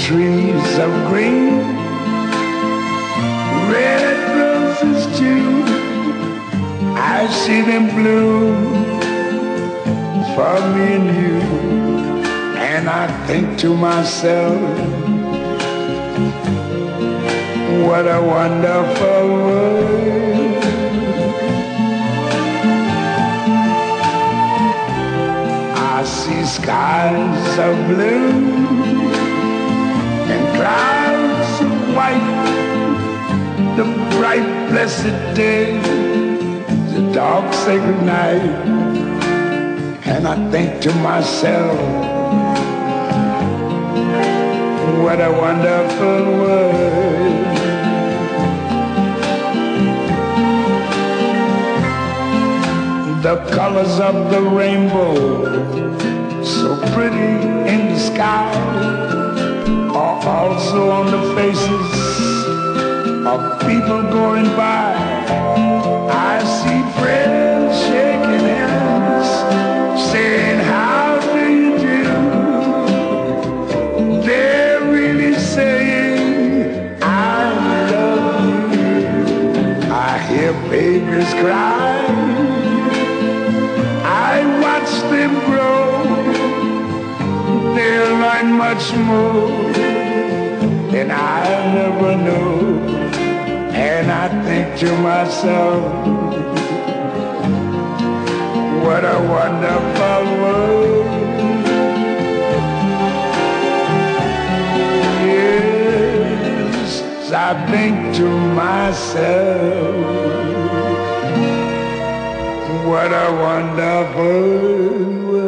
trees of green, red roses too. I see them bloom for me and you, and I think to myself, what a wonderful world. I see skies of blue and clouds of white, the bright blessed day, the dark sacred night, and I think to myself, what a wonderful world. The colors of the rainbow, so pretty in the sky, are also on the faces of people going by. I see friends shaking hands, saying, how do you do? They're really saying, I love you. I hear babies cry, I watch them grow. They'll learn much more than I'll never know. And I think to myself, what a wonderful world. Yes, I think to myself, what a wonderful world.